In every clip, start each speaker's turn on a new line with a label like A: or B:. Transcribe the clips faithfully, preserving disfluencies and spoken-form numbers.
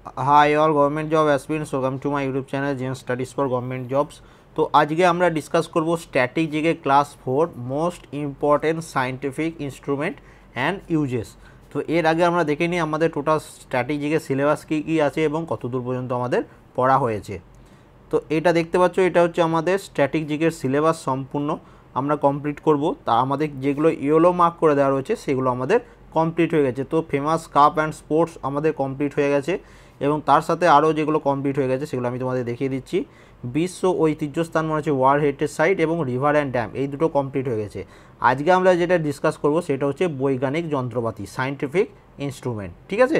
A: High all government job aspirants welcome to my YouTube channel gen studies for government jobs. तो आज के আমরা discuss করব static GK class four most important scientific instrument and uses. তো এর আগে আমরা দেখে নিই আমাদের টোটাল স্ট্যাটিক জিকে সিলেবাস কী কী আছে এবং কতদূর পর্যন্ত আমাদের পড়া হয়েছে। তো এটা দেখতে পাচ্ছ, এটা হচ্ছে আমাদের স্ট্যাটিক জিকের সিলেবাস সম্পূর্ণ আমরা কমপ্লিট করব। তা আমাদের যেগুলো ইয়েলো মার্ক করে দেওয়া রয়েছে সেগুলো আমাদের কমপ্লিট হয়ে গেছে। তো ফেমাস কাপ অ্যান্ড স্পোর্টস আমাদের কমপ্লিট হয়ে গেছে এবং তার সাথে আরও যেগুলো কমপ্লিট হয়ে গেছে সেগুলো আমি তোমাদের দেখিয়ে দিচ্ছি। বিশ্ব ঐতিহ্যস্থান মনে হচ্ছে ওয়ার্ল্ড হেরিটেজ সাইট এবং রিভার অ্যান্ড ড্যাম, এই দুটো কমপ্লিট হয়ে গেছে। আজকে আমরা যেটা ডিসকাস করব সেটা হচ্ছে বৈজ্ঞানিক যন্ত্রপাতি, সায়েন্টিফিক ইনস্ট্রুমেন্ট। ঠিক আছে,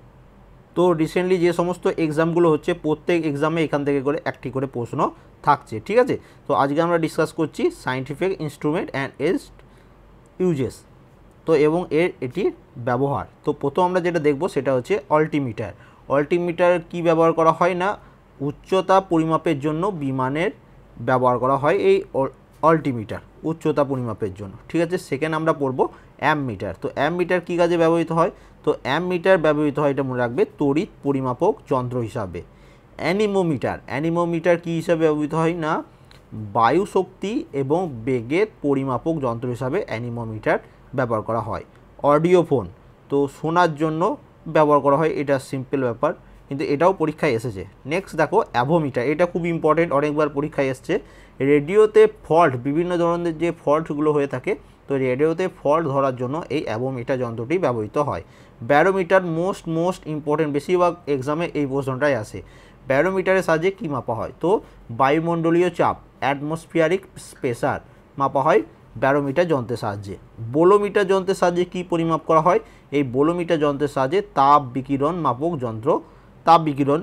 A: তো রিসেন্টলি যে সমস্ত এক্সামগুলো হচ্ছে প্রত্যেক এক্সামে এখান থেকে করে একটি করে প্রশ্ন থাকছে। ঠিক আছে, তো আজকে আমরা ডিসকাস করছি সায়েন্টিফিক ইনস্ট্রুমেন্ট অ্যান্ড এস ইউজেস, তো এবং এর এটির ব্যবহার। তো প্রথম আমরা যেটা দেখব সেটা হচ্ছে অল্টিমিটার। অল্টিমিটার কি ব্যবহার করা হয় না, উচ্চতা পরিমাপের জন্য বিমানের ব্যবহার করা হয় এই অল্টিমিটার, উচ্চতা পরিমাপের জন্য। ঠিক আছে, সেকেন্ড আমরা পড়ব অ্যামমিটার। তো অ্যামমিটার কী কাজে ব্যবহৃত হয়, তো অ্যামমিটার ব্যবহৃত হয়, এটা মনে রাখবে, তড়িৎ পরিমাপক যন্ত্র হিসাবে। অ্যানিমোমিটার, অ্যানিমোমিটার কী হিসাবে ব্যবহৃত হয় না, বায়ু শক্তি এবং বেগের পরিমাপক যন্ত্র হিসাবে অ্যানিমোমিটার ব্যবহার করা হয়। অডিওফোন, তো শোনার জন্য ব্যবহার করা হয়, এটা সিম্পল ব্যাপার, কিন্তু এটাও পরীক্ষায় এসেছে। নেক্সট দেখো অ্যাভোমিটার, এটা খুব ইম্পর্টেন্ট, অনেকবার পরীক্ষায় এসছে। রেডিওতে ফল্ট, বিভিন্ন ধরনের যে ফল্টগুলো হয়ে থাকে, তো রেডিওতে ফল্ট ধরার জন্য এই অ্যাভোমিটার যন্ত্রটি ব্যবহৃত হয়। ব্যারোমিটার মোস্ট মোস্ট ইম্পর্টেন্ট, বেশিরভাগ এক্সামে এই প্রশ্নটাই আসে। ব্যারোমিটারের সাহায্যে কী মাপা হয়, তো বায়ুমণ্ডলীয় চাপ, অ্যাটমসফিয়ারিক প্রেসার মাপা হয় ব্যারোমিটার যন্ত্রের সাহায্যে। বোলোমিটার যন্ত্রের সাহায্যে কী পরিমাপ করা হয়, এই বোলোমিটার যন্ত্রের সাহায্যে তাপ বিকিরণ মাপক যন্ত্র, তাপ বিকিরণ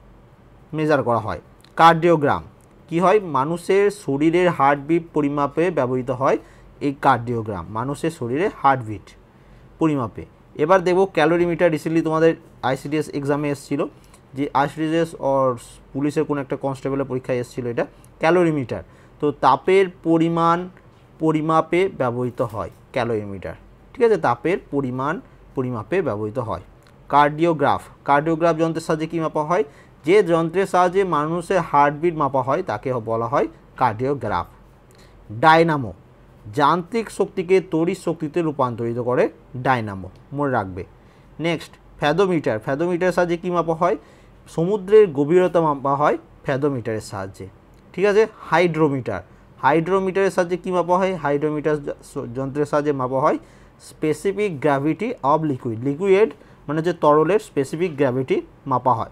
A: মেজার করা হয়। কার্ডিওগ্রাম কি হয়, মানুষের শরীরের হার্টবিট পরিমাপে ব্যবহৃত হয় এই কার্ডিওগ্রাম, মানুষের শরীরে হার্টবিট পরিমাপে। এবার দেখব ক্যালোরিমিটার, রিসেন্টলি তোমাদের আইসিডিএস এক্সামে এসেছিল, যে আইসিডিএস অর পুলিশের কোনো একটা কনস্টেবলের পরীক্ষায় এসেছিলো এটা ক্যালোরিমিটার। তো তাপের পরিমাণ পরিমাপে ব্যবহৃত হয় ক্যালোরিমিটার। ঠিক আছে, তাপের পরিমাণ পরিমাপে ব্যবহৃত হয়। কার্ডিওগ্রাফ, কার্ডিওগ্রাফ যন্ত্রের সাহায্যে কী মাপা হয়, যে যন্ত্রের সাহায্যে মানুষের হার্টবিট মাপা হয় তাকে বলা হয় কার্ডিওগ্রাফ। ডায়নামো, যান্ত্রিক শক্তিকে তড়িৎ শক্তিতে রূপান্তরিত করে ডায়নামো, মনে রাখবে। নেক্সট ফ্যাদোমিটার, ফ্যাদোমিটারের সাহায্যে কী মাপা হয়, সমুদ্রের গভীরতা মাপা হয় ফ্যাদোমিটারের সাহায্যে। ঠিক আছে, হাইড্রোমিটার, হাইড্রোমিটারের সাহায্যে কী মাপা হয়, হাইড্রোমিটার যন্ত্রের সাহায্যে মাপা হয় specific gravity of liquid, liquid মানে যে তরলের স্পেসিফিক গ্র্যাভিটি মাপা হয়।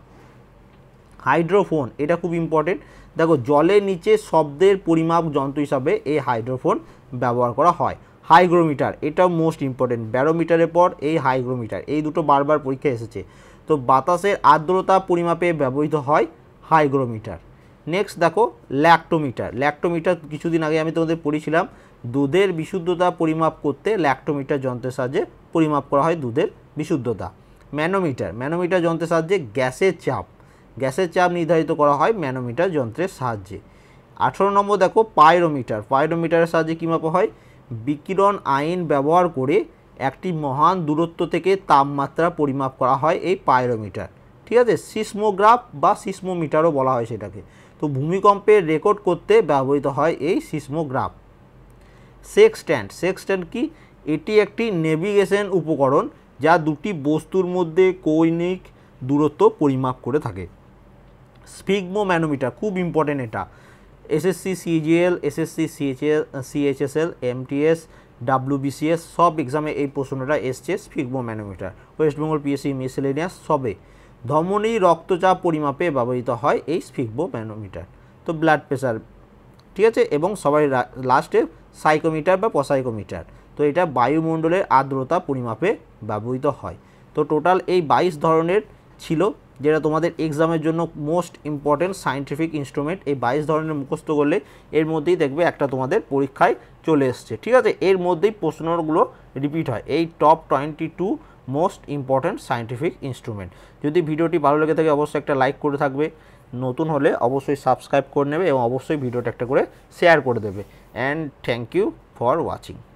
A: হাইড্রোফোন, এটা খুব ইম্পর্টেন্ট, দেখো জলের নিচে শব্দের পরিমাপ যন্ত্র হিসাবে এই হাইড্রোফোন ব্যবহার করা হয়। হাইগ্রোমিটার, এটাও মোস্ট ইম্পর্টেন্ট, ব্যারোমিটারের পর এই হাইগ্রোমিটার, এই দুটো বারবার পরীক্ষায় এসেছে। তো বাতাসের আর্দ্রতা পরিমাপে ব্যবহৃত হয় হাইগ্রোমিটার। নেক্সট দেখো ল্যাক্টোমিটার, ল্যাক্টোমিটার কিছুদিন আগে আমি তোমাদের পড়েছিলাম, দুধের বিশুদ্ধতা পরিমাপ করতে ল্যাক্টোমিটার যন্ত্রের সাহায্যে পরিমাপ করা হয় দুধের বিশুদ্ধতা। ম্যানোমিটার, ম্যানোমিটার যন্ত্রের সাহায্যে গ্যাসের চাপ, গ্যাসের চাপ নির্ধারিত করা হয় ম্যানোমিটার যন্ত্রের সাহায্যে। আঠেরো নম্বর দেখো পাইরোমিটার, পাইরোমিটারের সাহায্যে কী মাপা হয়, বিকিরণ আইন ব্যবহার করে একটি মহান দূরত্ব থেকে তাপমাত্রা পরিমাপ করা হয় এই পাইরোমিটার। ঠিক আছে, সিসমোগ্রাফ বা সিসমোমিটারও বলা হয় সেটাকে। তো ভূমিকম্পের রেকর্ড করতে ব্যবহৃত হয় এই সিসমোগ্রাফ। সেক্সট্যান্ট, সেক্সট্যান্ট কি, এটি একটি নেভিগেশন উপকরণ যা দুটি বস্তুর মধ্যে কৌণিক দূরত্ব পরিমাপ করে থাকে। স্ফিগমো ম্যানোমিটার খুব ইম্পর্টেন্ট, এটা SSC CGL, SSC CHL, CHSL, MTS, WBCS সব এক্সামে এই প্রশ্নটা এসছে। Sphygmomanometer, West Bengal PSC miscellaneous সবে। ধমনী রক্তচাপ পরিমাপে ব্যবহৃত হয় এই স্ফিগমো ম্যানোমিটার। তো ব্লাড প্রেশার, ঠিক আছে, এবং সবাই লাস্টে সাইকোমিটার বা পসাইকোমিটার, তো এটা বায়ুমণ্ডলের আর্দ্রতা পরিমাপে ব্যবহৃত হয়। তো টোটাল এই বাইশ ধরনের ছিল যেটা তোমাদের এক্সামের জন্য মোস্ট ইম্পর্টেন্ট সায়েন্টিফিক ইনস্ট্রুমেন্ট। এই বাইশ ধরনের মুখস্থ করলে এর মধ্যেই দেখবে একটা তোমাদের পরীক্ষায় চলে এসছে। ঠিক আছে, এর মধ্যেই প্রশ্নগুলো রিপিট হয়, এই top twenty two most important scientific instrument. যদি ভিডিওটি ভালো লেগে থাকে অবশ্যই একটা লাইক করে থাকবে, নতুন হলে অবশ্যই সাবস্ক্রাইব করে নেবে এবং অবশ্যই ভিডিওটা একটা করে শেয়ার করে দেবে। And thank you for watching.